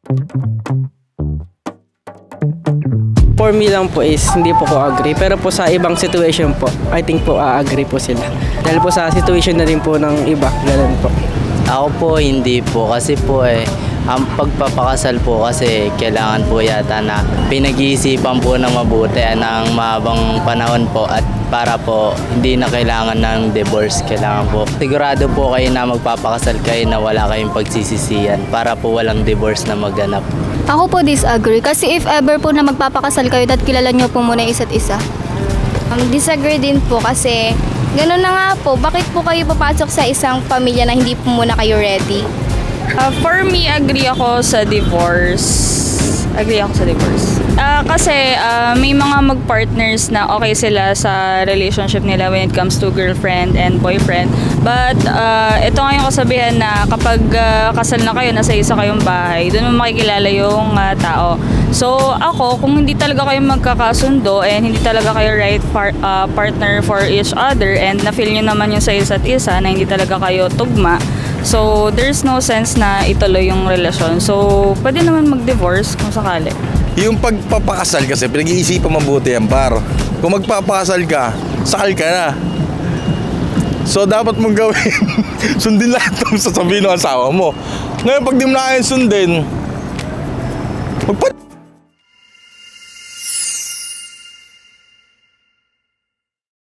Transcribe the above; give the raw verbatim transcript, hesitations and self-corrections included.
For me lang po is hindi po ko agree. Pero po sa ibang situation po, I think po a-agree po sila. Dahil po sa situation na rin po ng iba, ganun po. Ako po hindi po kasi po eh ang pagpapakasal po kasi kailangan po yata na pinag-iisipan po ng mabuti ng mahabang panahon po at para po hindi na kailangan ng divorce. Kailangan po sigurado po kayo na magpapakasal kayo na wala kayong pagsisisihan para po walang divorce na maganap. Ako po disagree kasi if ever po na magpapakasal kayo, dapat kilala nyo po muna isa't isa. Um, disagree din po kasi gano'n na nga po, bakit po kayo papasok sa isang pamilya na hindi po muna kayo ready? Uh, for me, agree ako sa divorce. Agree ako sa divorce. Uh, kasi uh, may mga mag-partners na okay sila sa relationship nila when it comes to girlfriend and boyfriend. But uh, ito nga yung kasabihan na kapag uh, kasal na kayo, nasa isa kayong bahay, doon mo makikilala yung uh, tao. So ako, kung hindi talaga kayo magkakasundo and hindi talaga kayo right par- uh, partner for each other and na-feel nyo naman yung sa isa't isa na hindi talaga kayo tugma, so there's no sense na ituloy yung relasyon. So pwede naman mag-divorce kung sakali. Yung pagpapakasal kasi, pinag-iisipan mabuti yan, par. Kung magpapakasal ka, sakal ka na. So dapat mong gawin, sundin lahat ng sasabihin ng asawa mo. Ngayon pag di mo na kayang sundin,